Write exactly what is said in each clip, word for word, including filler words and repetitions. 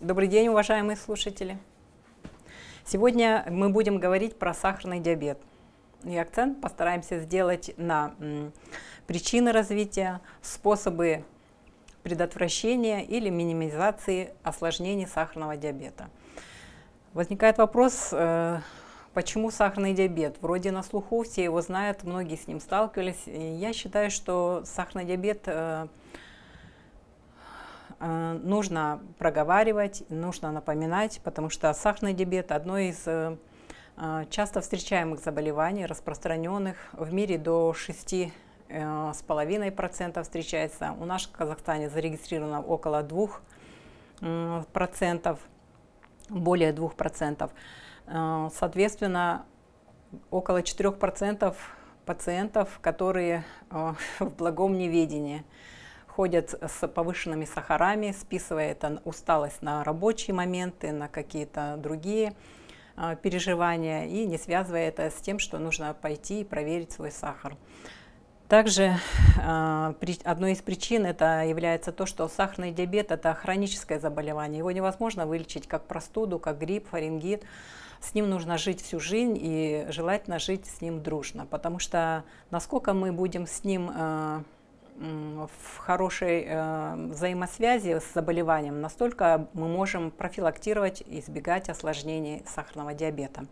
Добрый день, уважаемые слушатели! Сегодня мы будем говорить про сахарный диабет. И акцент постараемся сделать на причины развития, способы предотвращения или минимизации осложнений сахарного диабета. Возникает вопрос, почему сахарный диабет? Вроде на слуху, все его знают, многие с ним сталкивались. И я считаю, что сахарный диабет нужно проговаривать, нужно напоминать, потому что сахарный диабет – одно из часто встречаемых заболеваний, распространенных в мире до шести с половиной процентов встречается. У нас в Казахстане зарегистрировано около двух процентов, более двух процентов. Соответственно, около четырёх процентов пациентов, которые в благом неведении ходят с повышенными сахарами, списывая это усталость на рабочие моменты, на какие-то другие э, переживания и не связывая это с тем, что нужно пойти и проверить свой сахар. Также э, при, одной из причин это является то, что сахарный диабет – это хроническое заболевание. Его невозможно вылечить как простуду, как грипп, фарингит. С ним нужно жить всю жизнь и желательно жить с ним дружно, потому что насколько мы будем с ним э, в хорошей э, взаимосвязи с заболеванием, настолько мы можем профилактировать и избегать осложнений сахарного диабета.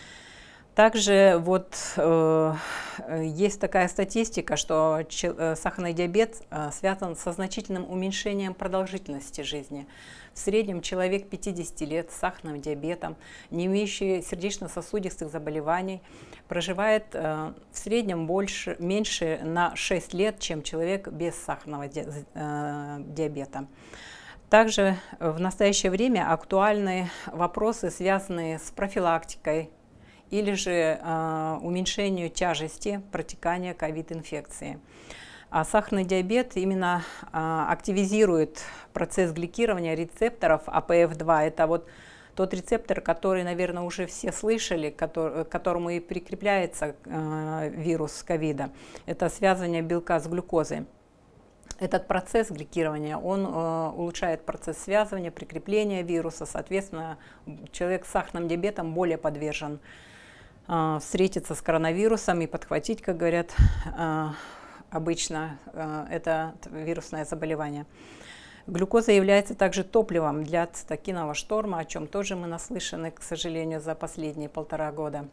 Также вот э, есть такая статистика, что э, сахарный диабет э, связан со значительным уменьшением продолжительности жизни. В среднем человек пятидесяти лет с сахарным диабетом, не имеющий сердечно-сосудистых заболеваний, проживает э, в среднем больше, меньше на шесть лет, чем человек без сахарного ди, э, диабета. Также в настоящее время актуальны вопросы, связанные с профилактикой или же э, уменьшению тяжести протекания ковид-инфекции. А сахарный диабет именно э, активизирует процесс гликирования рецепторов А Пэ Эф два. Это вот тот рецептор, который, наверное, уже все слышали, который, к которому и прикрепляется э, вирус ковида. Это связывание белка с глюкозой. Этот процесс гликирования, он э, улучшает процесс связывания, прикрепления вируса. Соответственно, человек с сахарным диабетом более подвержен э, встретиться с коронавирусом и подхватить, как говорят, э, обычно э, это вирусное заболевание. Глюкоза является также топливом для цитокинового шторма, о чем тоже мы наслышаны, к сожалению, за последние полтора года.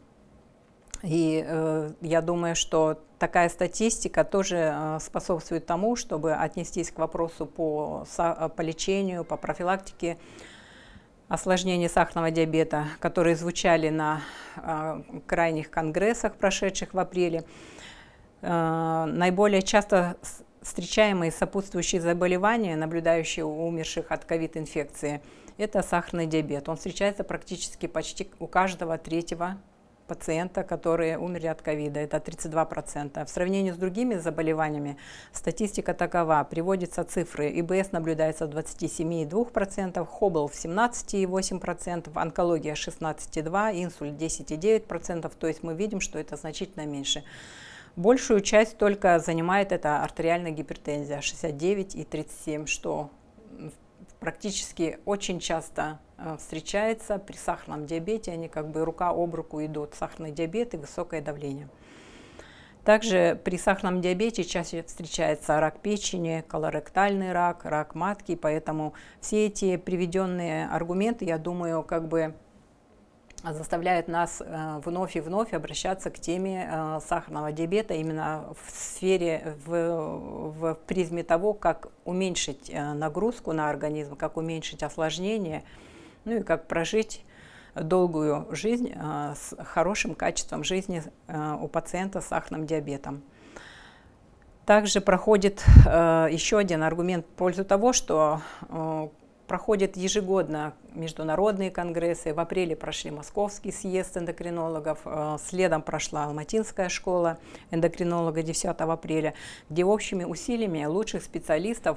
И э, я думаю, что такая статистика тоже э, способствует тому, чтобы отнестись к вопросу по, по лечению, по профилактике осложнений сахарного диабета, которые звучали на э, крайних конгрессах, прошедших в апреле. Э, наиболее часто встречаемые сопутствующие заболевания, наблюдающие у умерших от ковид-инфекции, это сахарный диабет. Он встречается практически почти у каждого третьего пациента, которые умерли от ковида. Это тридцать два процента. В сравнении с другими заболеваниями статистика такова. Приводятся цифры. И Бэ Эс наблюдается в двадцати семи и двух процентах, Хобл в семнадцати и восьми процентах, онкология шестнадцать и два процента, инсульт десять и девять процентов. То есть мы видим, что это значительно меньше. Большую часть только занимает это артериальная гипертензия шестьдесят девять и тридцать семь, что практически очень часто встречается при сахарном диабете. Они как бы рука об руку идут, сахарный диабет и высокое давление. Также при сахарном диабете чаще встречается рак печени, колоректальный рак, рак матки, поэтому все эти приведенные аргументы, я думаю, как бы заставляет нас э, вновь и вновь обращаться к теме э, сахарного диабета именно в сфере, в, в призме того, как уменьшить э, нагрузку на организм, как уменьшить осложнения, ну и как прожить долгую жизнь э, с хорошим качеством жизни э, у пациента с сахарным диабетом. Также проходит э, еще один аргумент в пользу того, что э, проходят ежегодно международные конгрессы. В апреле прошли Московский съезд эндокринологов, следом прошла Алматинская школа эндокринолога десятого апреля, где общими усилиями лучших специалистов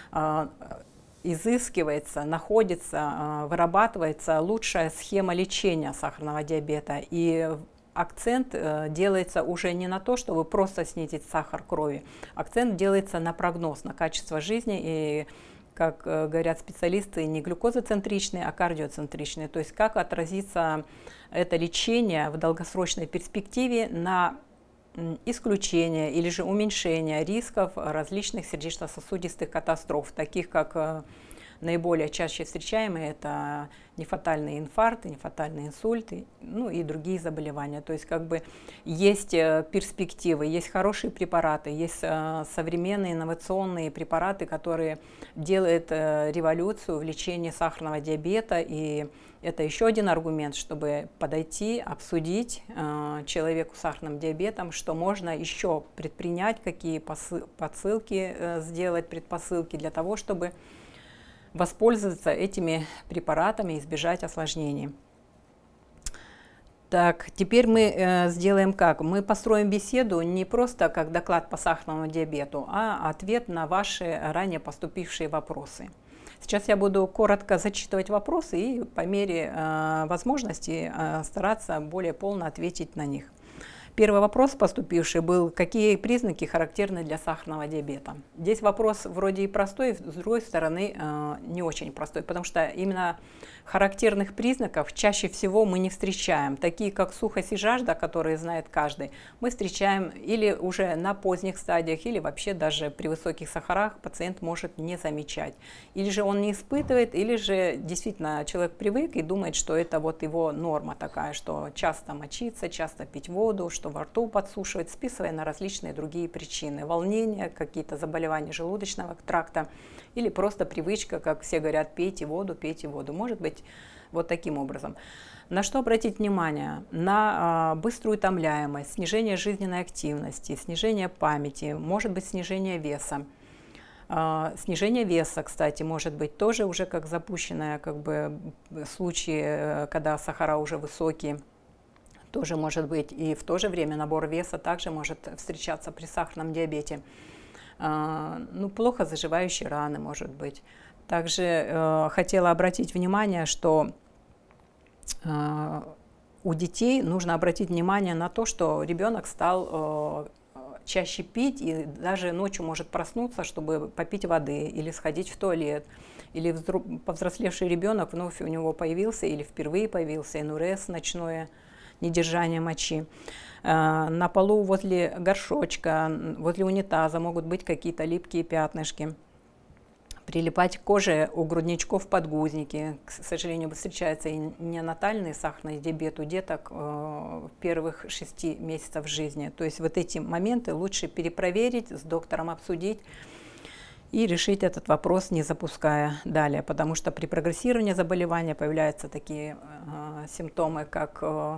изыскивается, находится, вырабатывается лучшая схема лечения сахарного диабета. И акцент делается уже не на то, чтобы просто снизить сахар крови, акцент делается на прогноз, на качество жизни и как говорят специалисты, не глюкозоцентричный, а кардиоцентричный. То есть как отразится это лечение в долгосрочной перспективе на исключение или же уменьшение рисков различных сердечно-сосудистых катастроф, таких как наиболее чаще встречаемые это нефатальные инфаркты, нефатальные инсульты, ну и другие заболевания. То есть как бы есть перспективы, есть хорошие препараты, есть современные инновационные препараты, которые делают революцию в лечении сахарного диабета. И это еще один аргумент, чтобы подойти, обсудить человеку с сахарным диабетом, что можно еще предпринять, какие подсылки сделать, предпосылки для того, чтобы воспользоваться этими препаратами и избежать осложнений. Так, теперь мы э, сделаем как? Мы построим беседу не просто как доклад по сахарному диабету, а ответ на ваши ранее поступившие вопросы. Сейчас я буду коротко зачитывать вопросы и по мере э, возможности э, стараться более полно ответить на них. Первый вопрос, поступивший, был: какие признаки характерны для сахарного диабета? Здесь вопрос вроде и простой, с другой стороны э, не очень простой, потому что именно характерных признаков чаще всего мы не встречаем. Такие как сухость и жажда, которые знает каждый, мы встречаем или уже на поздних стадиях, или вообще даже при высоких сахарах пациент может не замечать. Или же он не испытывает, или же действительно человек привык и думает, что это вот его норма такая, что часто мочиться, часто пить воду, что во рту подсушивает, списывая на различные другие причины. Волнение, какие-то заболевания желудочного тракта или просто привычка, как все говорят, пейте воду, пейте воду. Может быть вот таким образом. На что обратить внимание? На э, быструю утомляемость, снижение жизненной активности, снижение памяти, может быть снижение веса. Э, снижение веса, кстати, может быть тоже уже как запущенное, как бы случаи, когда сахара уже высокие. Тоже может быть, и в то же время набор веса также может встречаться при сахарном диабете. Ну, плохо заживающие раны, может быть. Также э, хотела обратить внимание, что э, у детей нужно обратить внимание на то, что ребенок стал э, чаще пить и даже ночью может проснуться, чтобы попить воды или сходить в туалет. Или повзрослевший ребенок, вновь у него появился или впервые появился энурез, ночное недержание мочи. На полу возле горшочка, возле унитаза могут быть какие-то липкие пятнышки. Прилипать к коже у грудничков подгузники. К сожалению, встречается и неонатальный сахарный диабет у деток в первых шести месяцев жизни. То есть вот эти моменты лучше перепроверить, с доктором обсудить и решить этот вопрос, не запуская далее. Потому что при прогрессировании заболевания появляются такие э, симптомы, как э,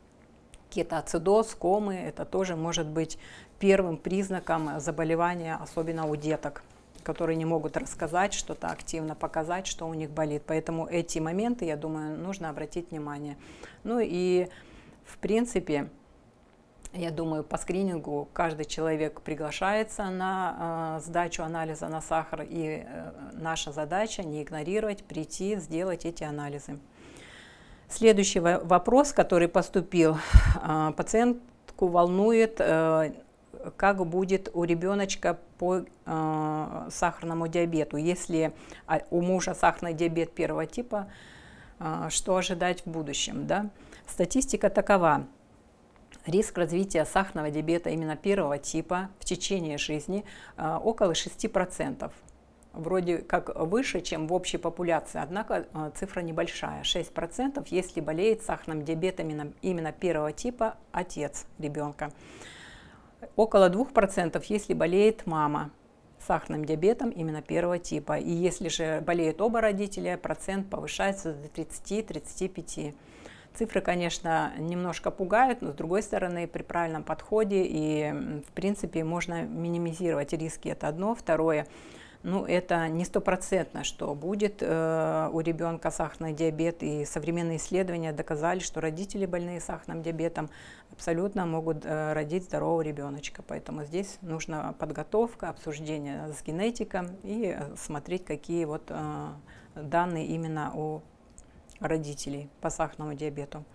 кетоацидоз, комы. Это тоже может быть первым признаком заболевания, особенно у деток, которые не могут рассказать что-то, активно показать, что у них болит. Поэтому эти моменты, я думаю, нужно обратить внимание. Ну и в принципе, я думаю, по скринингу каждый человек приглашается на э, сдачу анализа на сахар, и э, наша задача не игнорировать, прийти, сделать эти анализы. Следующий вопрос, который поступил, э, пациентку волнует, э, как будет у ребеночка по э, сахарному диабету. Если у мужа сахарный диабет первого типа, э, что ожидать в будущем? Да? Статистика такова. Риск развития сахарного диабета именно первого типа в течение жизни э, около шести процентов. Вроде как выше, чем в общей популяции, однако э, цифра небольшая. шесть процентов, если болеет сахарным диабетом именно, именно первого типа отец ребенка. Около двух процентов, если болеет мама сахарным диабетом именно первого типа. И если же болеют оба родителя, процент повышается до тридцати-тридцати пяти процентов. Цифры, конечно, немножко пугают, но с другой стороны, при правильном подходе и, в принципе, можно минимизировать риски. Это одно. Второе, ну, это не стопроцентно, что будет э, у ребенка сахарный диабет. И современные исследования доказали, что родители, больные сахарным диабетом, абсолютно могут э, родить здорового ребеночка. Поэтому здесь нужна подготовка, обсуждение с генетиком и смотреть, какие вот э, данные именно у родителей по сахарному диабету.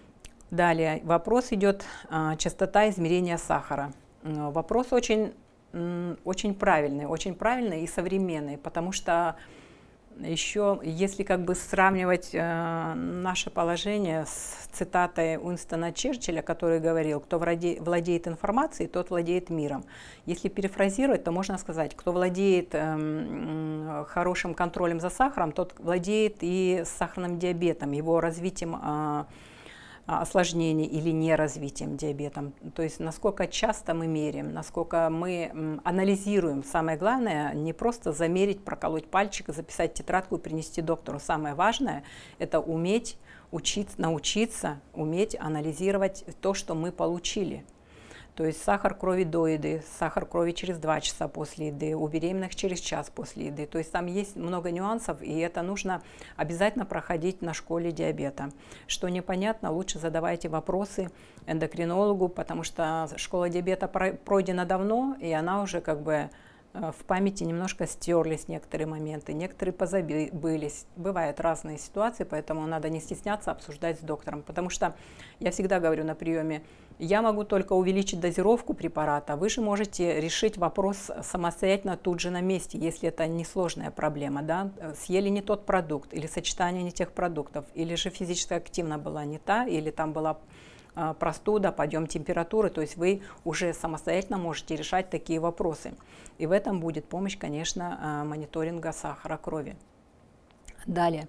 Далее вопрос идет: частота измерения сахара. Вопрос очень очень правильный, очень правильный и современный, потому что еще, если как бы сравнивать э, наше положение с цитатой Уинстона Черчилля, который говорил: кто владе, владеет информацией, тот владеет миром. Если перефразировать, то можно сказать: кто владеет э, хорошим контролем за сахаром, тот владеет и сахарным диабетом, его развитием э, осложнений или неразвитием диабетом. То есть насколько часто мы меряем, насколько мы анализируем. Самое главное не просто замерить, проколоть пальчик, записать тетрадку и принести доктору. Самое важное – это уметь учиться, научиться уметь анализировать то, что мы получили. То есть сахар крови до еды, сахар крови через два часа после еды, у беременных через час после еды. То есть там есть много нюансов, и это нужно обязательно проходить на школе диабета. Что непонятно, лучше задавайте вопросы эндокринологу, потому что школа диабета пройдена давно, и она уже как бы в памяти немножко стерлись некоторые моменты, некоторые позабылись. Бывают разные ситуации, поэтому надо не стесняться обсуждать с доктором. Потому что я всегда говорю на приеме: я могу только увеличить дозировку препарата, вы же можете решить вопрос самостоятельно тут же на месте, если это несложная проблема. Да? Съели не тот продукт, или сочетание не тех продуктов, или же физически активна была не та, или там была простуда, подъем температуры, то есть вы уже самостоятельно можете решать такие вопросы. И в этом будет помощь, конечно, мониторинга сахара крови. Далее.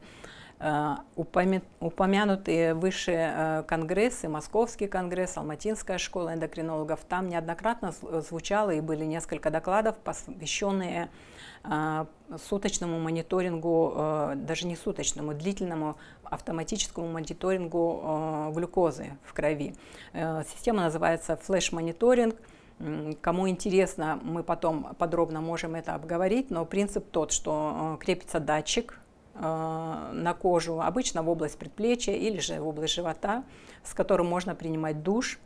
Упомянутые выше конгрессы, Московский конгресс, Алматинская школа эндокринологов, там неоднократно звучало и были несколько докладов, посвященные суточному мониторингу, даже не суточному, длительному автоматическому мониторингу глюкозы в крови. Система называется флеш-мониторинг. Кому интересно, мы потом подробно можем это обговорить, но принцип тот, что крепится датчик на кожу, обычно в область предплечья или же в область живота, с которым можно принимать душ,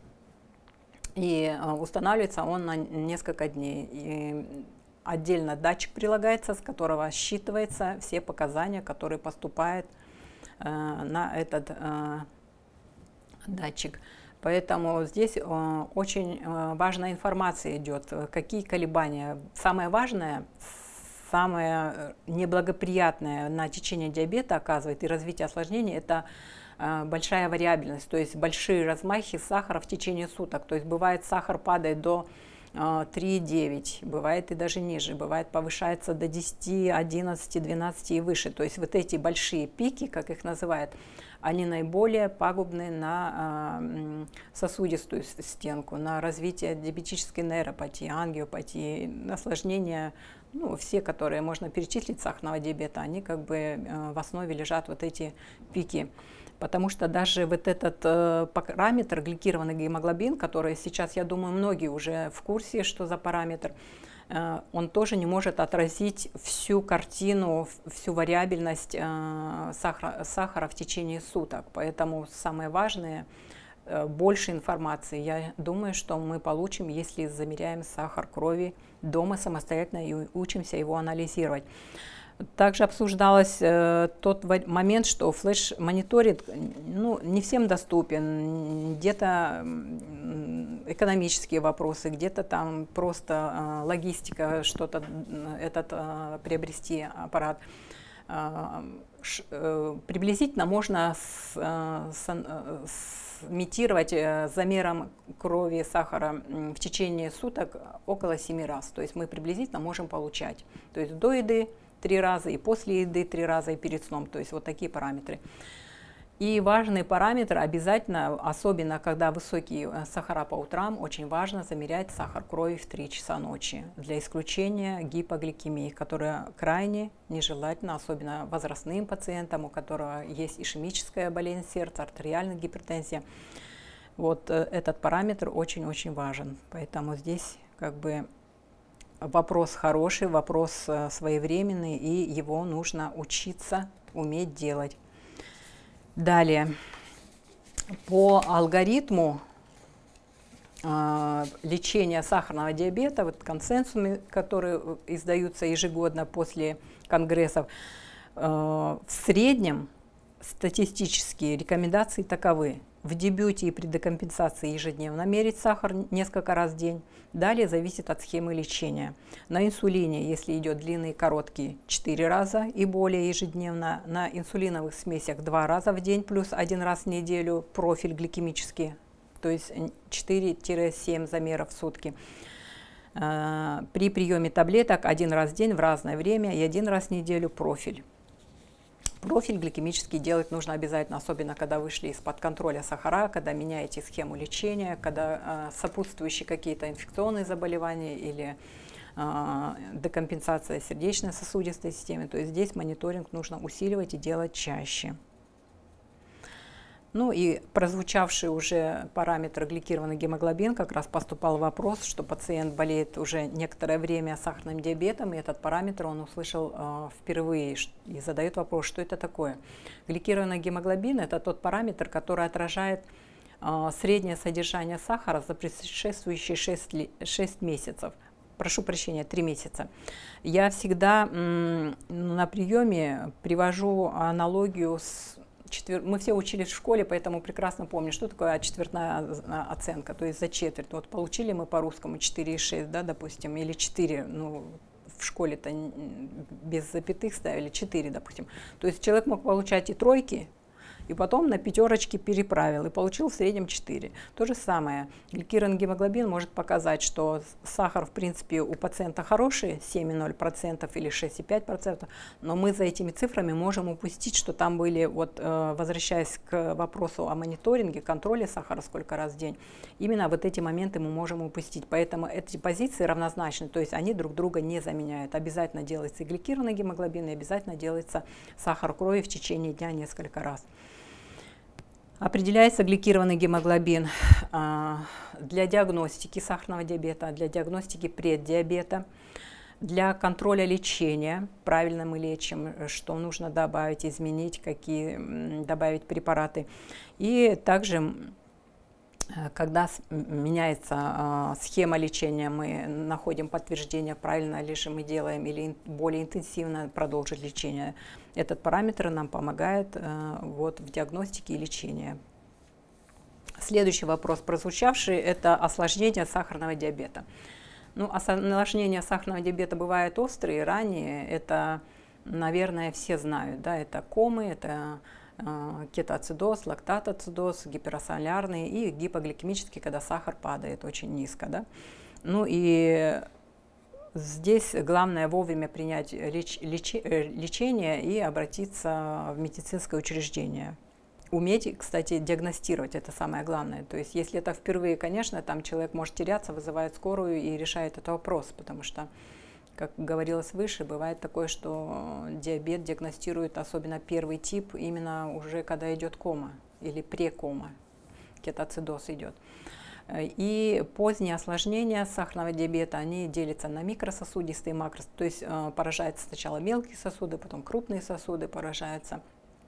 и устанавливается он на несколько дней. И отдельно датчик прилагается, с которого считываются все показания, которые поступают на этот датчик. Поэтому здесь очень важная информация идет, какие колебания. Самое важное, самое неблагоприятное на течение диабета оказывает и развитие осложнений – это большая вариабельность, то есть большие размахи сахара в течение суток. То есть бывает, сахар падает до три и девять, бывает и даже ниже, бывает повышается до десяти, одиннадцати, двенадцати и выше. То есть вот эти большие пики, как их называют, они наиболее пагубны на сосудистую стенку, на развитие диабетической нейропатии, ангиопатии, осложнения. Ну, все, которые можно перечислить сахарного диабета, они как бы в основе лежат вот эти пики. Потому что даже вот этот э, параметр, гликированный гемоглобин, который сейчас, я думаю, многие уже в курсе, что за параметр, э, он тоже не может отразить всю картину, всю вариабельность э, сахара, сахара в течение суток. Поэтому самое важное, э, больше информации, я думаю, что мы получим, если замеряем сахар крови дома самостоятельно и учимся его анализировать. Также обсуждалось э, тот момент, что флеш-мониторинг ну, не всем доступен, где-то экономические вопросы, где-то там просто э, логистика, что-то этот э, приобрести аппарат. Э, ш, э, приблизительно можно с, э, с, сымитировать э, замером крови сахара в течение суток около семи раз. То есть мы приблизительно можем получать. То есть до еды три раза, и после еды три раза, и перед сном. То есть вот такие параметры. И важный параметр обязательно, особенно когда высокие сахара по утрам, очень важно замерять сахар крови в три часа ночи для исключения гипогликемии, которая крайне нежелательна, особенно возрастным пациентам, у которого есть ишемическая болезнь сердца, артериальная гипертензия. Вот этот параметр очень-очень важен. Поэтому здесь как бы вопрос хороший, вопрос своевременный, и его нужно учиться, уметь делать. Далее, по алгоритму э, лечения сахарного диабета, вот консенсусами, которые издаются ежегодно после конгрессов, э, в среднем статистические рекомендации таковы. В дебюте и при декомпенсации ежедневно мерить сахар несколько раз в день. Далее зависит от схемы лечения. На инсулине, если идет длинный и короткий, четыре раза и более ежедневно. На инсулиновых смесях два раза в день плюс один раз в неделю, профиль гликемический, то есть четыре-семь замеров в сутки. При приеме таблеток один раз в день в разное время и один раз в неделю профиль. Профиль гликемический делать нужно обязательно, особенно когда вышли из-под контроля сахара, когда меняете схему лечения, когда э, сопутствующие какие-то инфекционные заболевания или э, декомпенсация сердечно-сосудистой системы. То есть здесь мониторинг нужно усиливать и делать чаще. Ну и прозвучавший уже параметр гликированный гемоглобин, как раз поступал вопрос, что пациент болеет уже некоторое время сахарным диабетом, и этот параметр он услышал э, впервые и задает вопрос, что это такое. Гликированный гемоглобин – это тот параметр, который отражает э, среднее содержание сахара за предшествующие шесть месяцев. Прошу прощения, три месяца. Я всегда м, на приеме привожу аналогию с... Четвер... Мы все учились в школе, поэтому прекрасно помню, что такое четвертная оценка, то есть за четверть. Вот получили мы по-русскому четыре и шесть, да, допустим, или четыре, ну, в школе-то без запятых ставили четыре, допустим. То есть человек мог получать и тройки, и потом на пятерочки переправил и получил в среднем четыре. То же самое. Гликированный гемоглобин может показать, что сахар, в принципе, у пациента хороший, семь и ноль сотых процента или шесть и пять десятых процента, но мы за этими цифрами можем упустить, что там были, вот, возвращаясь к вопросу о мониторинге, контроле сахара сколько раз в день, именно вот эти моменты мы можем упустить. Поэтому эти позиции равнозначны, то есть они друг друга не заменяют. Обязательно делается и гликированный гемоглобин, и обязательно делается сахар крови в течение дня несколько раз. Определяется гликированный гемоглобин а, для диагностики сахарного диабета, для диагностики преддиабета, для контроля лечения, правильно мы лечим, что нужно добавить, изменить, какие добавить препараты. И также, когда меняется а, схема лечения, мы находим подтверждение, правильно ли же мы делаем или более интенсивно продолжить лечение. Этот параметр нам помогает а, вот, в диагностике и лечении. Следующий вопрос, прозвучавший, это осложнение сахарного диабета. Ну, осложнения сахарного диабета бывают острые, ранние. Это, наверное, все знают. Да? Это комы, это э, кетоацидоз, лактатоацидоз, гиперосолярный и гипогликемический, когда сахар падает очень низко. Да? Ну и здесь главное вовремя принять леч, леч, лечение и обратиться в медицинское учреждение. Уметь, кстати, диагностировать, это самое главное. То есть, если это впервые, конечно, там человек может теряться, вызывает скорую и решает этот вопрос, потому что, как говорилось выше, бывает такое, что диабет диагностирует, особенно первый тип, именно уже когда идет кома или прекома, кетоацидоз идет. И поздние осложнения сахарного диабета, они делятся на микрососудистые и макрососудистые, то есть э, поражаются сначала мелкие сосуды, потом крупные сосуды поражаются.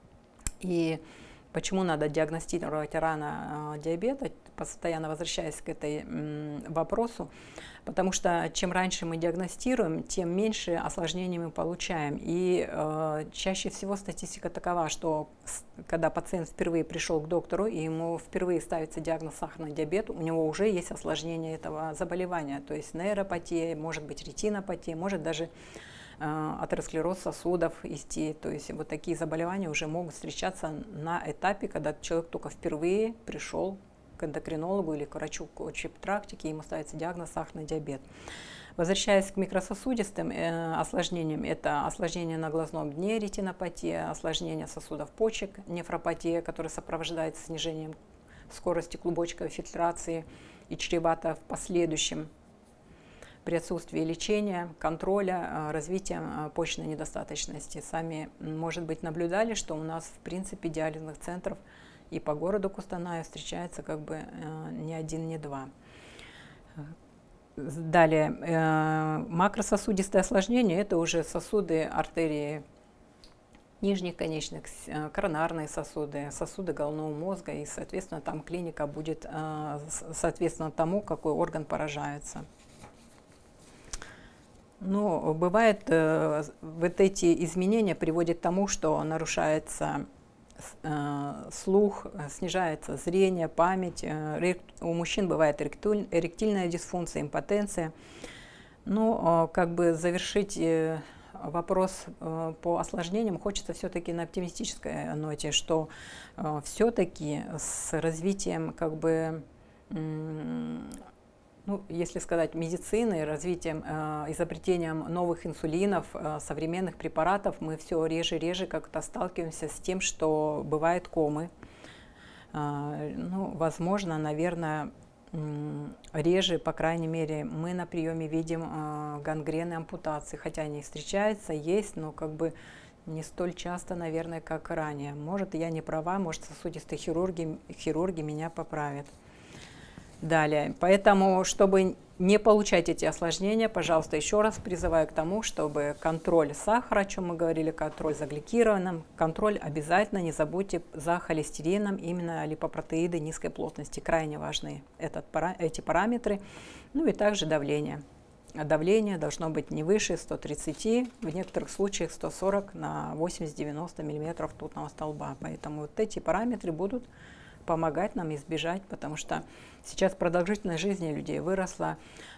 И почему надо диагностировать рано э, диабет, постоянно возвращаясь к этому вопросу, потому что чем раньше мы диагностируем, тем меньше осложнений мы получаем. И э, чаще всего статистика такова, что с, когда пациент впервые пришел к доктору, и ему впервые ставится диагноз сахарный диабет, у него уже есть осложнение этого заболевания, то есть нейропатия, может быть ретинопатия, может даже атеросклероз сосудов исти. То есть вот такие заболевания уже могут встречаться на этапе, когда человек только впервые пришел к эндокринологу или к врачу общей практики, ему ставится диагноз сахарный диабет. Возвращаясь к микрососудистым э, осложнениям, это осложнение на глазном дне, ретинопатия, осложнение сосудов почек, нефропатия, которая сопровождается снижением скорости клубочковой фильтрации и чревато в последующем при отсутствии лечения, контроля, развития почечной недостаточности. Сами, может быть, наблюдали, что у нас, в принципе, диализных центров и по городу Кустаная встречается как бы не один, не два. Далее, макрососудистое осложнение – это уже сосуды, артерии нижних конечных, коронарные сосуды, сосуды головного мозга, и, соответственно, там клиника будет соответственно тому, какой орган поражается. Но бывает, э, вот эти изменения приводят к тому, что нарушается слух, снижается зрение, память. У мужчин бывает эректильная дисфункция, импотенция. Ну, как бы завершить вопрос по осложнениям хочется все-таки на оптимистической ноте, что все-таки с развитием, как бы, ну, если сказать, медицины, развитием, изобретением новых инсулинов, современных препаратов, мы все реже и реже как-то сталкиваемся с тем, что бывают комы. Ну, возможно, наверное, реже, по крайней мере, мы на приеме видим гангрены, ампутации, хотя они встречаются, есть, но как бы не столь часто, наверное, как ранее. Может, я не права, может, сосудистые хирурги, хирурги меня поправят. Далее, поэтому, чтобы не получать эти осложнения, пожалуйста, еще раз призываю к тому, чтобы контроль сахара, о чем мы говорили, контроль за гликированным, контроль обязательно, не забудьте за холестерином, именно липопротеиды низкой плотности, крайне важны этот, эти параметры, ну и также давление. Давление должно быть не выше ста тридцати, в некоторых случаях сто сорок на восемьдесят-девяносто миллиметров ртутного столба, поэтому вот эти параметры будут помогать нам избежать, потому что сейчас продолжительность жизни людей выросла.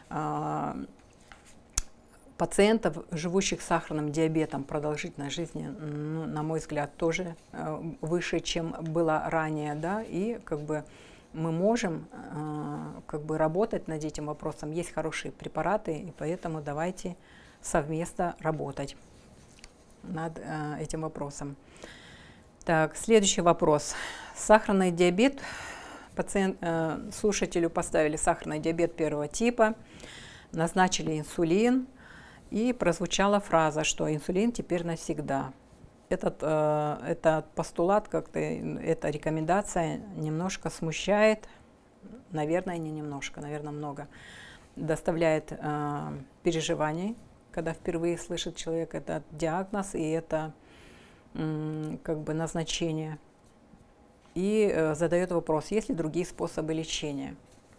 Пациентов, живущих с сахарным диабетом, продолжительность жизни, ну, на мой взгляд, тоже выше, чем было ранее, да, и как бы мы можем как бы работать над этим вопросом. Есть хорошие препараты, и поэтому давайте совместно работать над этим вопросом. Так, следующий вопрос. Сахарный диабет. Пациент, э, слушателю поставили сахарный диабет первого типа, назначили инсулин, и прозвучала фраза, что инсулин теперь навсегда. Этот, э, этот постулат, как-то, эта рекомендация немножко смущает, наверное, не немножко, наверное, много, доставляет э, переживаний, когда впервые слышит человек этот диагноз, и это как бы назначение, и э, задает вопрос, есть ли другие способы лечения.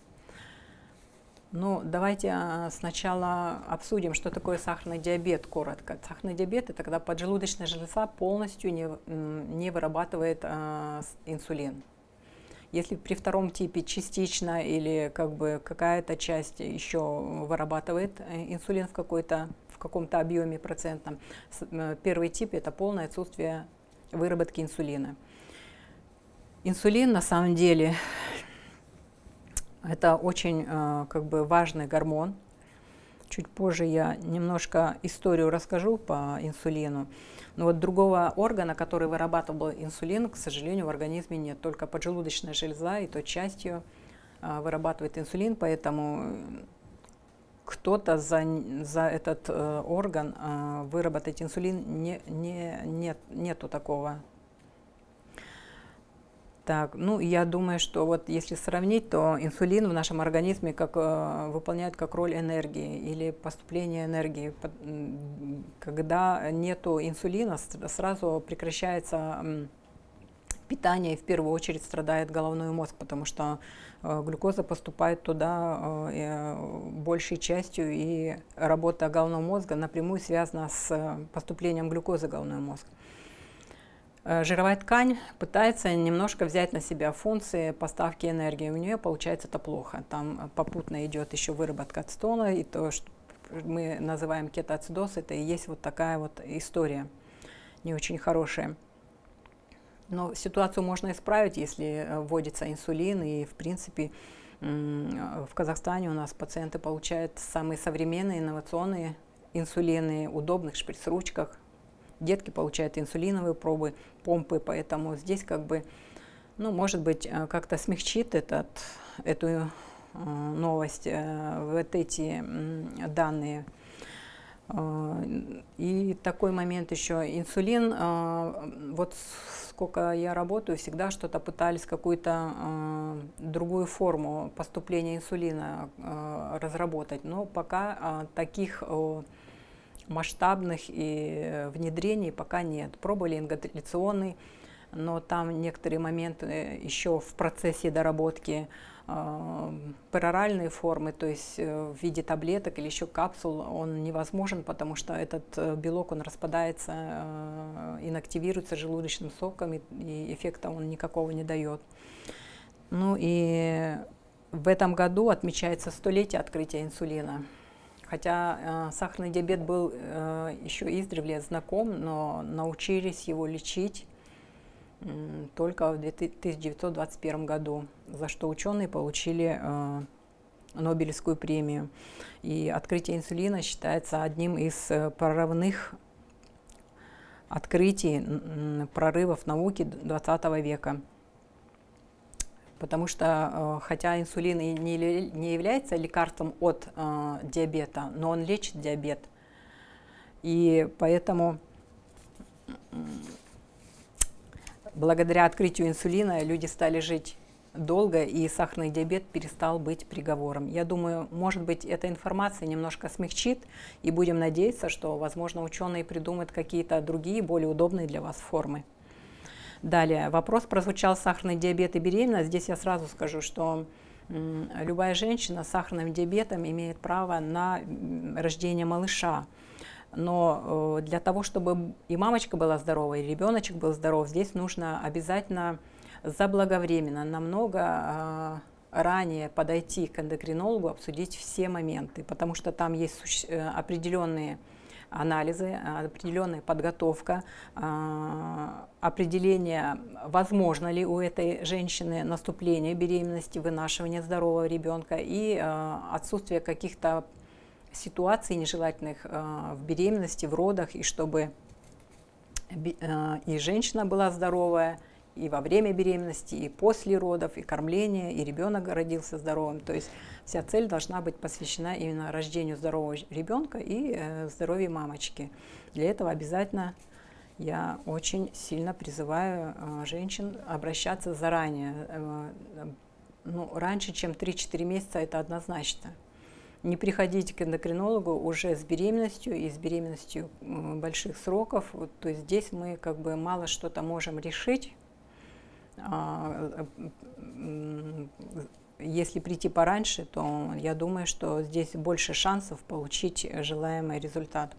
Ну, давайте э, сначала обсудим, что такое сахарный диабет, коротко. Сахарный диабет – это когда поджелудочная железа полностью не, не вырабатывает э, инсулин. Если при втором типе частично или как бы какая-то часть еще вырабатывает инсулин в какой-то в каком-то объеме процентном, первый тип – это полное отсутствие выработки инсулина. Инсулин на самом деле это очень как бы важный гормон. Чуть позже я немножко историю расскажу по инсулину. Но вот другого органа, который вырабатывал инсулин, к сожалению, в организме нет. Только поджелудочная железа, и то частью вырабатывает инсулин, поэтому кто-то за, за этот э, орган э, выработать инсулин не, не, нет, нету такого. Так, ну я думаю, что вот если сравнить, то инсулин в нашем организме как, э, выполняет как роль энергии или поступления энергии. Когда нету инсулина, сразу прекращается э, питание, и в первую очередь страдает головной мозг, потому что э, глюкоза поступает туда э, большей частью, и работа головного мозга напрямую связана с поступлением глюкозы в головной мозг. Э, жировая ткань пытается немножко взять на себя функции поставки энергии, у нее получается это плохо. Там попутно идет еще выработка ацетона, и то, что мы называем кетоацидоз, это и есть вот такая вот история, не очень хорошая. Но ситуацию можно исправить, если вводится инсулин, и в принципе в Казахстане у нас пациенты получают самые современные инновационные инсулины, удобных шприц-ручках. Детки получают инсулиновые пробы, помпы, поэтому здесь как бы, ну, может быть, как-то смягчит этот, эту новость, вот эти данные. И такой момент еще, инсулин, вот сколько я работаю, всегда что-то пытались, какую-то другую форму поступления инсулина разработать, но пока таких масштабных и внедрений пока нет. Пробовали ингаляционный но там некоторые моменты еще в процессе доработки. Пероральные формы, то есть в виде таблеток или еще капсул, он невозможен, потому что этот белок, он распадается, инактивируется желудочным соком, и эффекта он никакого не дает. Ну и в этом году отмечается столетие открытия инсулина. Хотя сахарный диабет был еще издревле знаком, но научились его лечить только в тысяча девятьсот двадцать первом году, за что ученые получили э, Нобелевскую премию. И открытие инсулина считается одним из прорывных открытий, прорывов науки двадцатого века. Потому что, э, хотя инсулин и не, не является лекарством от э, диабета, но он лечит диабет. И поэтому благодаря открытию инсулина люди стали жить долго, и сахарный диабет перестал быть приговором. Я думаю, может быть, эта информация немножко смягчит, и будем надеяться, что, возможно, ученые придумают какие-то другие, более удобные для вас формы. Далее, вопрос прозвучал: сахарный диабет и беременность. Здесь я сразу скажу, что любая женщина с сахарным диабетом имеет право на рождение малыша. Но для того, чтобы и мамочка была здорова, и ребеночек был здоров, здесь нужно обязательно заблаговременно, намного ранее подойти к эндокринологу, обсудить все моменты, потому что там есть определенные анализы, определенная подготовка, определение, возможно ли у этой женщины наступление беременности, вынашивание здорового ребенка и отсутствие каких-то ситуаций нежелательных э, в беременности, в родах, и чтобы э, и женщина была здоровая, и во время беременности, и после родов, и кормления, и ребенок родился здоровым. То есть вся цель должна быть посвящена именно рождению здорового ребенка и э, здоровью мамочки. Для этого обязательно я очень сильно призываю э, женщин обращаться заранее. Э, э, ну, раньше, чем три-четыре месяца, это однозначно. Не приходите к эндокринологу уже с беременностью и с беременностью больших сроков. Вот, то есть здесь мы как бы мало что-то можем решить. Если прийти пораньше, то я думаю, что здесь больше шансов получить желаемый результат.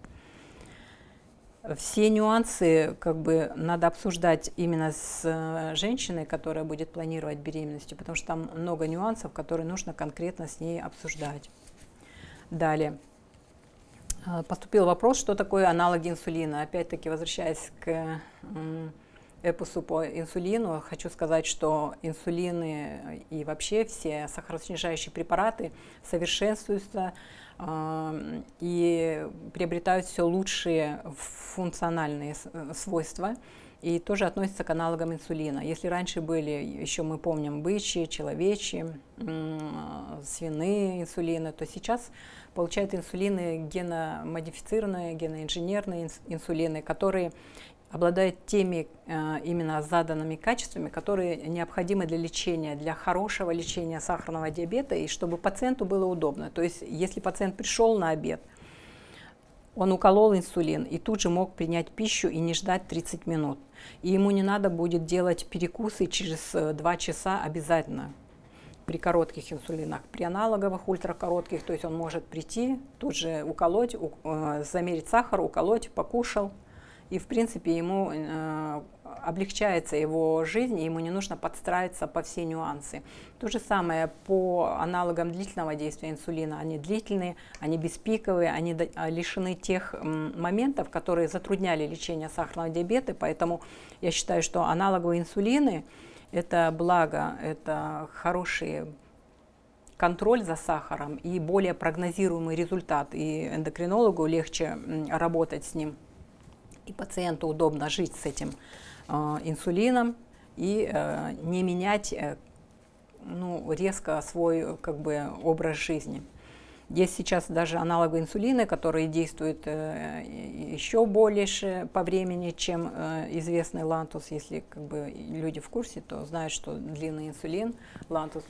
Все нюансы как бы надо обсуждать именно с женщиной, которая будет планировать беременность, потому что там много нюансов, которые нужно конкретно с ней обсуждать. Далее. Поступил вопрос, что такое аналоги инсулина. Опять-таки, возвращаясь к эпосу по инсулину, хочу сказать, что инсулины и вообще все сахароснижающие препараты совершенствуются э, и приобретают все лучшие функциональные свойства. И тоже относится к аналогам инсулина. Если раньше были, еще мы помним, бычьи, человечьи, свиные инсулины, то сейчас получают инсулины геномодифицированные, геноинженерные инсулины, которые обладают теми именно заданными качествами, которые необходимы для лечения, для хорошего лечения сахарного диабета, и чтобы пациенту было удобно. То есть, если пациент пришел на обед, он уколол инсулин и тут же мог принять пищу и не ждать тридцать минут. И ему не надо будет делать перекусы через два часа обязательно при коротких инсулинах. При аналоговых ультракоротких, то есть он может прийти, тут же уколоть, замерить сахар, уколоть, покушал. И, в принципе, ему э, облегчается его жизнь, и ему не нужно подстраиваться по все нюансы. То же самое по аналогам длительного действия инсулина. Они длительные, они беспиковые, они лишены тех моментов, которые затрудняли лечение сахарного диабета. Поэтому я считаю, что аналоговые инсулины – это благо, это хороший контроль за сахаром и более прогнозируемый результат. И эндокринологу легче работать с ним. И пациенту удобно жить с этим э, инсулином и э, не менять э, ну, резко свой как бы, образ жизни. Есть сейчас даже аналоговые инсулины, которые действуют э, еще больше по времени, чем э, известный Лантус. Если как бы, люди в курсе, то знают, что длинный инсулин Лантус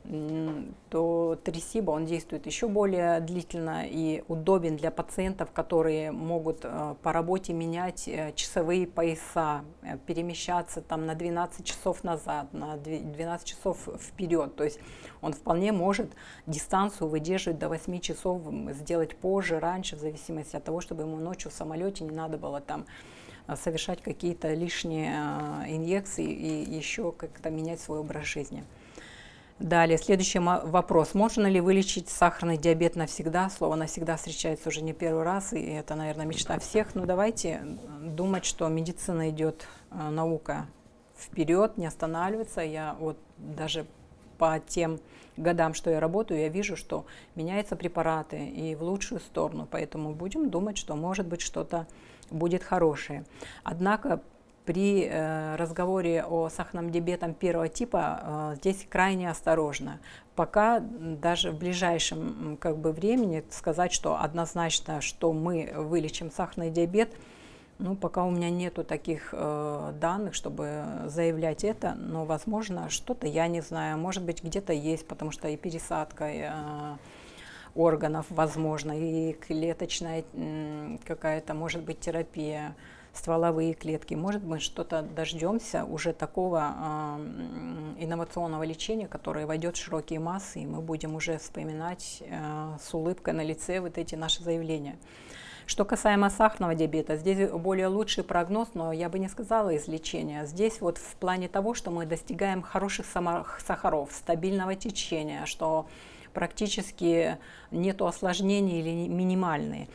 то трисиба, он действует еще более длительно и удобен для пациентов, которые могут по работе менять часовые пояса, перемещаться там на двенадцать часов назад, на двенадцать часов вперед. То есть он вполне может дистанцию выдерживать до восьми часов, сделать позже, раньше, в зависимости от того, чтобы ему ночью в самолете не надо было там совершать какие-то лишние инъекции и еще как-то менять свой образ жизни. Далее, следующий вопрос. Можно ли вылечить сахарный диабет навсегда? Слово «навсегда» встречается уже не первый раз, и это, наверное, мечта всех. Но давайте думать, что медицина идет, наука вперед, не останавливается. Я вот даже по тем годам, что я работаю, я вижу, что меняются препараты и в лучшую сторону. Поэтому будем думать, что, может быть, что-то будет хорошее. Однако, при э, разговоре о сахарном диабете первого типа э, здесь крайне осторожно. Пока даже в ближайшем как бы, времени сказать, что однозначно, что мы вылечим сахарный диабет, ну, пока у меня нету таких э, данных, чтобы заявлять это, но, возможно, что-то я не знаю, может быть, где-то есть, потому что и пересадка э, органов возможно, и клеточная э, какая-то, может быть, терапия, стволовые клетки. Может быть, что-то дождемся уже такого э, инновационного лечения, которое войдет в широкие массы, и мы будем уже вспоминать э, с улыбкой на лице вот эти наши заявления. Что касаемо сахарного диабета, здесь более лучший прогноз, но я бы не сказала излечения. Здесь вот в плане того, что мы достигаем хороших сахаров, стабильного течения, что практически нету осложнений или минимальные.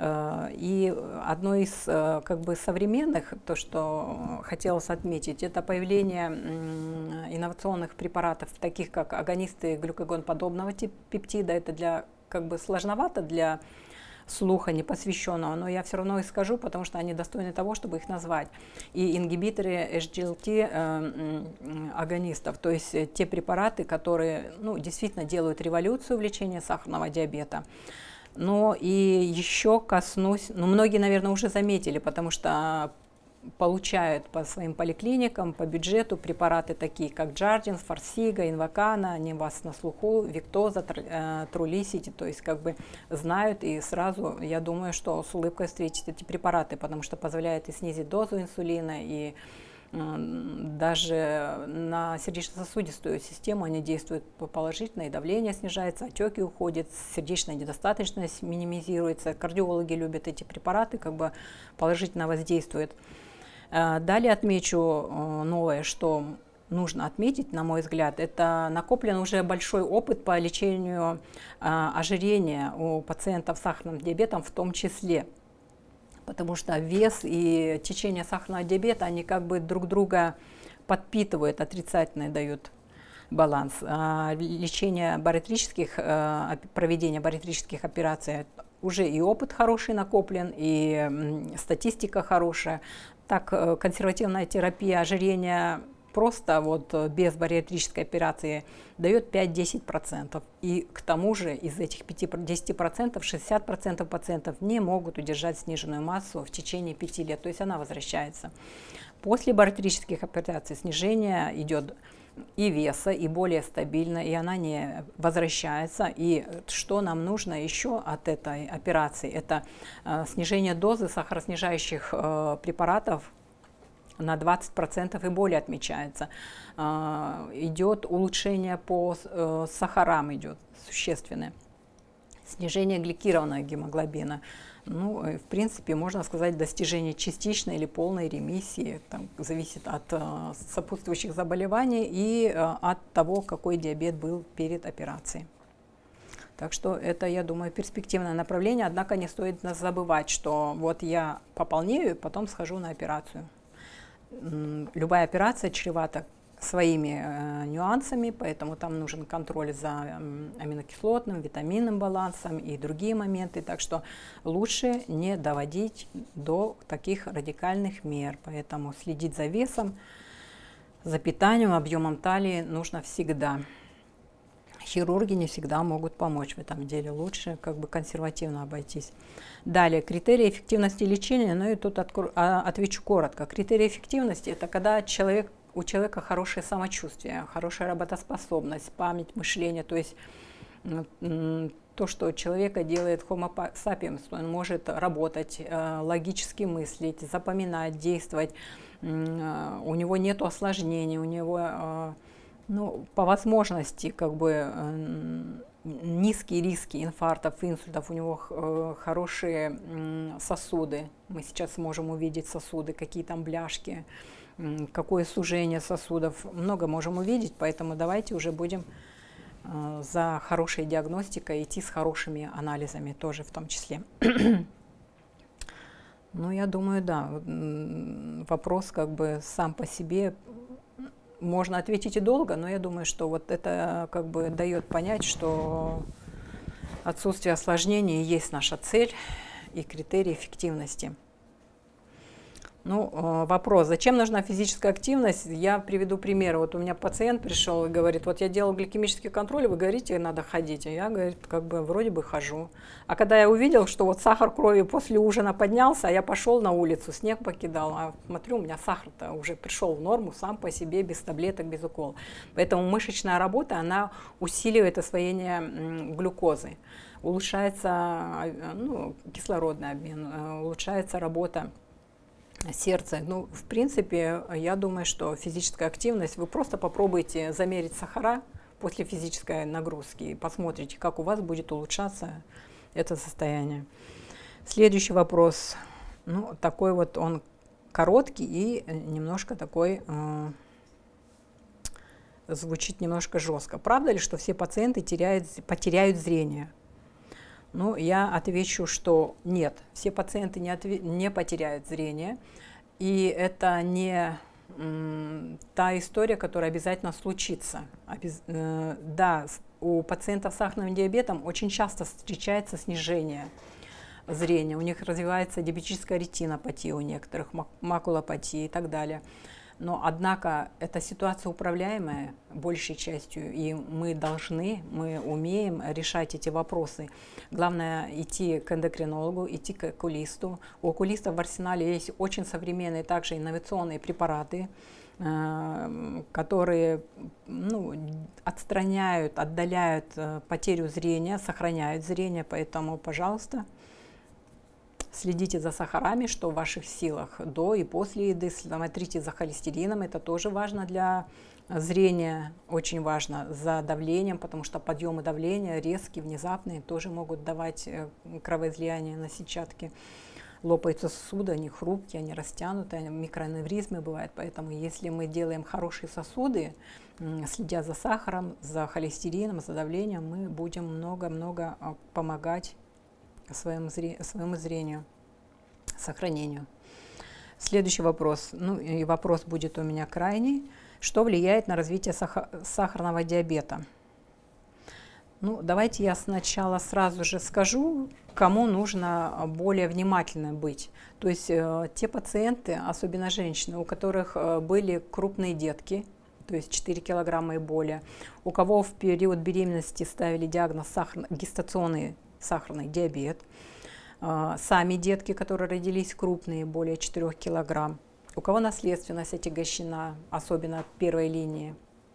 И одно из как бы современных, то, что хотелось отметить, это появление инновационных препаратов, таких как агонисты глюкагонподобного пептида. Это для как бы сложновато для слуха непосвященного, но я все равно их скажу, потому что они достойны того, чтобы их назвать. И ингибиторы эйч ди эл ти э, агонистов, то есть те препараты, которые ну, действительно делают революцию в лечении сахарного диабета. Но и еще коснусь, ну многие, наверное, уже заметили, потому что получают по своим поликлиникам, по бюджету препараты такие, как Джардин, Фарсига, Инвокана, они у вас на слуху, Виктоза, Трулисити, то есть как бы знают и сразу, я думаю, что с улыбкой встретят эти препараты, потому что позволяет и снизить дозу инсулина, и даже на сердечно-сосудистую систему они действуют положительно, и давление снижается, отеки уходят, сердечная недостаточность минимизируется. Кардиологи любят эти препараты, как бы положительно воздействуют. Далее отмечу новое, что нужно отметить, на мой взгляд, это накоплен уже большой опыт по лечению ожирения у пациентов с сахарным диабетом в том числе. Потому что вес и течение сахарного диабета, они как бы друг друга подпитывают, отрицательно дают баланс. Лечение бариатрических, проведение бариатрических операций, уже и опыт хороший накоплен, и статистика хорошая. Так, консервативная терапия ожирения просто вот без бариатрической операции дает пять-десять процентов. И к тому же из этих пяти-десяти процентов шестьдесят процентов пациентов не могут удержать сниженную массу в течение пяти лет, то есть она возвращается. После бариатрических операций снижение идет и веса, и более стабильно, и она не возвращается. И что нам нужно еще от этой операции? Это э, снижение дозы сахароснижающих э, препаратов на двадцать процентов и более отмечается. Э, идет улучшение по э, сахарам, идет существенное. Снижение гликированного гемоглобина. Ну, в принципе, можно сказать, достижение частичной или полной ремиссии, там, зависит от э, сопутствующих заболеваний и э, от того, какой диабет был перед операцией. Так что это, я думаю, перспективное направление, однако не стоит забывать, что вот я пополнею, потом схожу на операцию. Любая операция чревата своими э, нюансами, поэтому там нужен контроль за э, аминокислотным, витаминным балансом и другие моменты, так что лучше не доводить до таких радикальных мер, поэтому следить за весом, за питанием, объемом талии нужно всегда. Хирурги не всегда могут помочь в этом деле, лучше как бы консервативно обойтись. Далее, критерии эффективности лечения, ну и тут отвечу коротко. Критерии эффективности – это когда человек у человека хорошее самочувствие, хорошая работоспособность, память, мышление, то есть то, что человека делает Homo sapiens, он может работать, логически мыслить, запоминать, действовать, у него нет осложнений, у него, ну, по возможности, как бы, низкие риски инфарктов, инсультов, у него хорошие сосуды, мы сейчас можем увидеть сосуды, какие там бляшки, какое сужение сосудов, много можем увидеть, поэтому давайте уже будем за хорошей диагностикой идти с хорошими анализами тоже в том числе. Ну, я думаю, да, вопрос как бы сам по себе можно ответить и долго, но я думаю, что вот это как бы дает понять, что отсутствие осложнений есть наша цель и критерий эффективности. Ну, вопрос, зачем нужна физическая активность? Я приведу пример. Вот у меня пациент пришел и говорит, вот я делал гликемический контроль, вы говорите, надо ходить. А я, говорит, как бы вроде бы хожу. А когда я увидел, что вот сахар крови после ужина поднялся, а я пошел на улицу, снег покидал, а смотрю, у меня сахар-то уже пришел в норму сам по себе, без таблеток, без укола. Поэтому мышечная работа, она усиливает освоение глюкозы. Улучшается, ну, кислородный обмен, улучшается работа сердце. Ну, в принципе, я думаю, что физическая активность, вы просто попробуйте замерить сахара после физической нагрузки и посмотрите, как у вас будет улучшаться это состояние. Следующий вопрос, ну, такой вот он короткий и немножко такой, э, звучит немножко жестко. Правда ли, что все пациенты теряют, потеряют зрение? Ну, я отвечу, что нет, все пациенты не, отве не потеряют зрение, и это не м, та история, которая обязательно случится. Обез э, да, у пациентов с сахарным диабетом очень часто встречается снижение зрения, у них развивается диабетическая ретинопатия, у некоторых макулопатия и так далее. Но, однако, эта ситуация управляемая большей частью, и мы должны, мы умеем решать эти вопросы. Главное идти к эндокринологу, идти к окулисту. У окулистов в арсенале есть очень современные, также инновационные препараты, которые, ну, отстраняют, отдаляют потерю зрения, сохраняют зрение, поэтому, пожалуйста, следите за сахарами, что в ваших силах до и после еды, смотрите за холестерином, это тоже важно для зрения, очень важно, за давлением, потому что подъемы давления резкие, внезапные, тоже могут давать кровоизлияние на сетчатке. Лопаются сосуды, они хрупкие, они растянутые, микроаневризмы бывают, поэтому если мы делаем хорошие сосуды, следя за сахаром, за холестерином, за давлением, мы будем много-много помогать Своему, зре своему зрению, сохранению. Следующий вопрос, ну и вопрос будет у меня крайний. Что влияет на развитие сах сахарного диабета? Ну, давайте я сначала сразу же скажу, кому нужно более внимательно быть. То есть э, те пациенты, особенно женщины, у которых э, были крупные детки, то есть четыре килограмма и более, у кого в период беременности ставили диагноз сахар гестационный сахарный диабет, сами детки, которые родились крупные, более четырёх килограмм, у кого наследственность отягощена, особенно первой линии,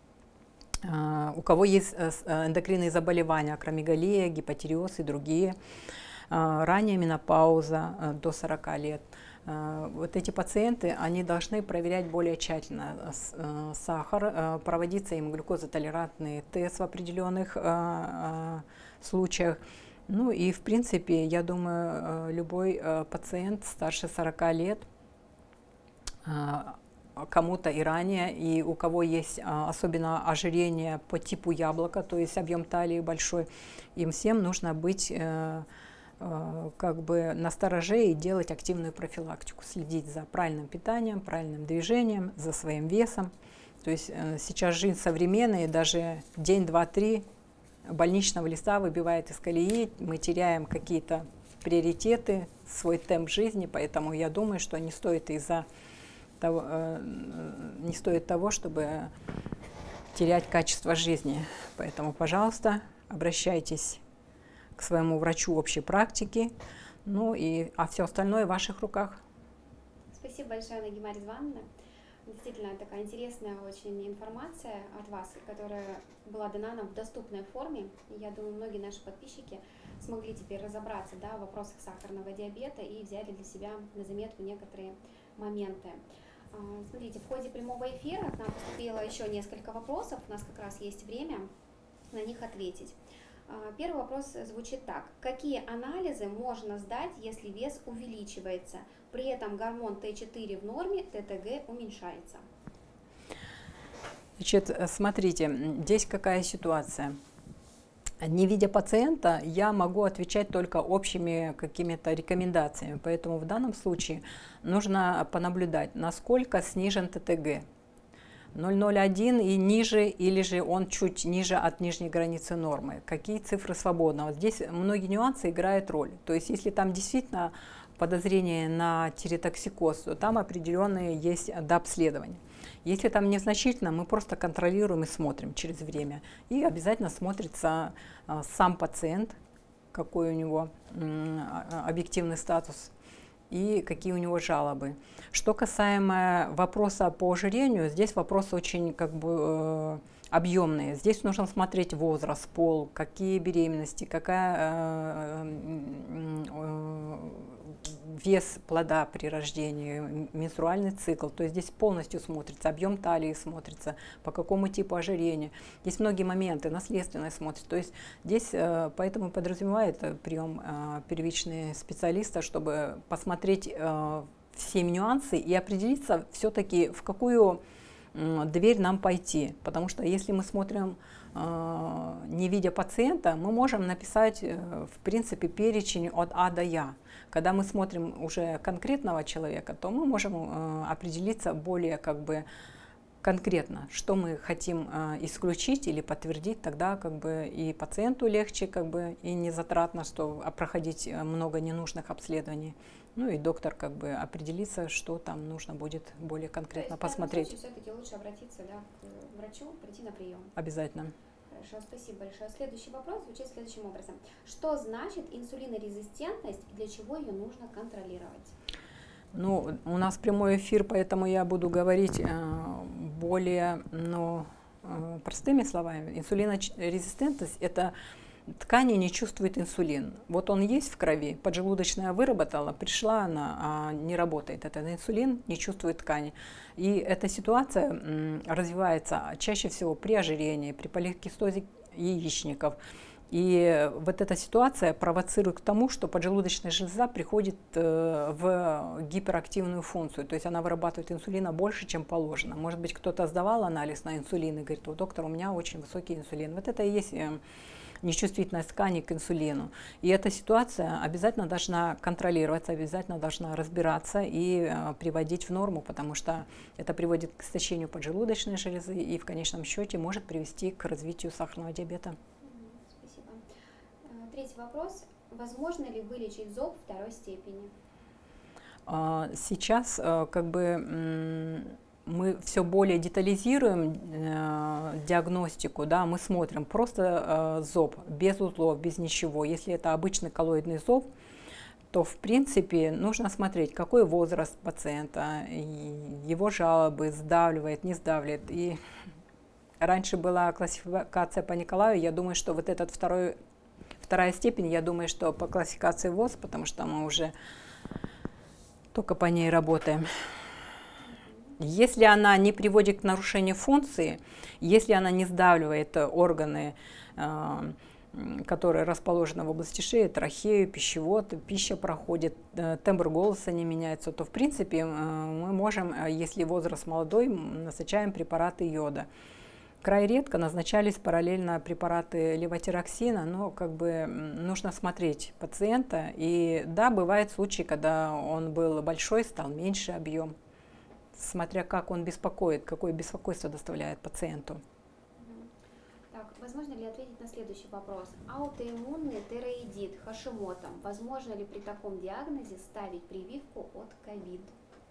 у кого есть эндокринные заболевания, акромегалия, гипотиреоз и другие, ранняя менопауза до сорока лет. Вот эти пациенты, они должны проверять более тщательно сахар, проводиться им глюкозотолерантный тест в определенных случаях. Ну и, в принципе, я думаю, любой пациент старше сорока лет, кому-то и ранее, и у кого есть особенно ожирение по типу яблока, то есть объем талии большой, им всем нужно быть как бы настороже и делать активную профилактику, следить за правильным питанием, правильным движением, за своим весом. То есть сейчас жизнь современная, даже день, два, три больничного листа выбивает из колеи, мы теряем какие-то приоритеты, свой темп жизни, поэтому я думаю, что не стоит из-за того, не стоит того, чтобы терять качество жизни. Поэтому, пожалуйста, обращайтесь к своему врачу общей практики, ну и, а все остальное в ваших руках. Спасибо большое, Нагима Резвановна. Действительно, такая интересная очень информация от вас, которая была дана нам в доступной форме. И я думаю, многие наши подписчики смогли теперь разобраться, да, в вопросах сахарного диабета и взяли для себя на заметку некоторые моменты. Смотрите, в ходе прямого эфира к нам поступило еще несколько вопросов, у нас как раз есть время на них ответить. Первый вопрос звучит так. Какие анализы можно сдать, если вес увеличивается? При этом гормон Т четыре в норме, Т Т Г уменьшается. Значит, смотрите, здесь какая ситуация. Не видя пациента, я могу отвечать только общими какими-то рекомендациями. Поэтому в данном случае нужно понаблюдать, насколько снижен Т Т Г. ноль целых ноль один и ниже, или же он чуть ниже от нижней границы нормы. Какие цифры свободны? Вот здесь многие нюансы играют роль. То есть если там действительно подозрение на тиреотоксикоз, то там определенные есть дообследования. Если там незначительно, мы просто контролируем и смотрим через время. И обязательно смотрится сам пациент, какой у него объективный статус и какие у него жалобы. Что касаемо вопроса по ожирению, здесь вопросы очень как бы э, объемные. Здесь нужно смотреть возраст, пол, какие беременности, какая э, э, вес плода при рождении, менструальный цикл. То есть здесь полностью смотрится, объем талии смотрится, по какому типу ожирения. Здесь многие моменты, наследственность смотрится. То есть здесь э, поэтому подразумевает прием э, первичного специалиста, чтобы посмотреть э, все нюансы и определиться все-таки, в какую э, дверь нам пойти. Потому что если мы смотрим, э, не видя пациента, мы можем написать, э, в принципе, перечень от А до Я. Когда мы смотрим уже конкретного человека, то мы можем э, определиться более как бы конкретно, что мы хотим э, исключить или подтвердить, тогда как бы и пациенту легче, как бы и не затратно, что проходить много ненужных обследований. Ну и доктор как бы определится, что там нужно будет более конкретно То есть, посмотреть. Все-таки лучше обратиться, да, к врачу, прийти на прием. Обязательно. Хорошо, спасибо большое. Следующий вопрос звучит следующим образом. Что значит инсулинорезистентность и для чего ее нужно контролировать? Ну, у нас прямой эфир, поэтому я буду говорить э, более ну, э, простыми словами. Инсулинорезистентность – это ткани не чувствует инсулин. Вот он есть в крови, поджелудочная выработала, пришла она, а не работает. Этот инсулин не чувствует ткани. И эта ситуация м, развивается чаще всего при ожирении, при поликистозе яичников. И вот эта ситуация провоцирует к тому, что поджелудочная железа приходит э, в гиперактивную функцию. То есть она вырабатывает инсулина больше, чем положено. Может быть, кто-то сдавал анализ на инсулин и говорит: о, доктор, у меня очень высокий инсулин. Вот это и есть э, нечувствительность ткани к инсулину. И эта ситуация обязательно должна контролироваться, обязательно должна разбираться и э, приводить в норму, потому что это приводит к истощению поджелудочной железы и в конечном счете может привести к развитию сахарного диабета. Спасибо. Третий вопрос. Возможно ли вылечить зоб второй степени? Сейчас как бы мы все более детализируем э, диагностику, да, мы смотрим просто э, зоб, без узлов, без ничего. Если это обычный коллоидный зоб, то в принципе нужно смотреть, какой возраст пациента, его жалобы, сдавливает, не сдавливает. И раньше была классификация по Николаю, я думаю, что вот этот второй, вторая степень, я думаю, что по классификации ВОЗ, потому что мы уже только по ней работаем. Если она не приводит к нарушению функции, если она не сдавливает органы, которые расположены в области шеи, трахею, пищевод, пища проходит, тембр голоса не меняется, то в принципе мы можем, если возраст молодой, назначаем препараты йода. Крайне редко назначались параллельно препараты левотироксина, но как бы нужно смотреть пациента. И да, бывают случаи, когда он был большой, стал меньше объем, смотря как он беспокоит, какое беспокойство доставляет пациенту. Так, возможно ли ответить на следующий вопрос? Аутоиммунный тиреоидит Хашимото. Возможно ли при таком диагнозе ставить прививку от ковид?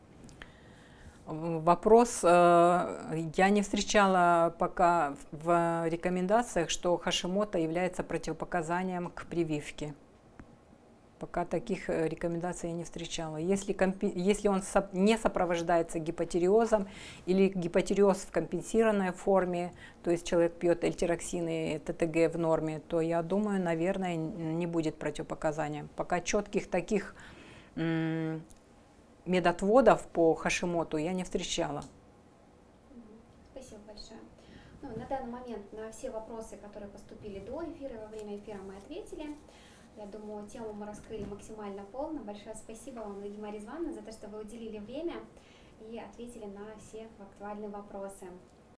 Вопрос, я не встречала пока в рекомендациях, что Хашимото является противопоказанием к прививке. Пока таких э, рекомендаций я не встречала. Если, компи- если он соп- не сопровождается гипотиреозом или гипотиреоз в компенсированной форме, то есть человек пьет эльтироксин и ТТГ в норме, то я думаю, наверное, н- не будет противопоказания. Пока четких таких м, медотводов по Хашимоту я не встречала. Мгм. Спасибо большое. Ну, на данный момент на все вопросы, которые поступили до эфира и во время эфира, мы ответили. Я думаю, тему мы раскрыли максимально полно. Большое спасибо вам, Нагима Резвановна, за то, что вы уделили время и ответили на все актуальные вопросы.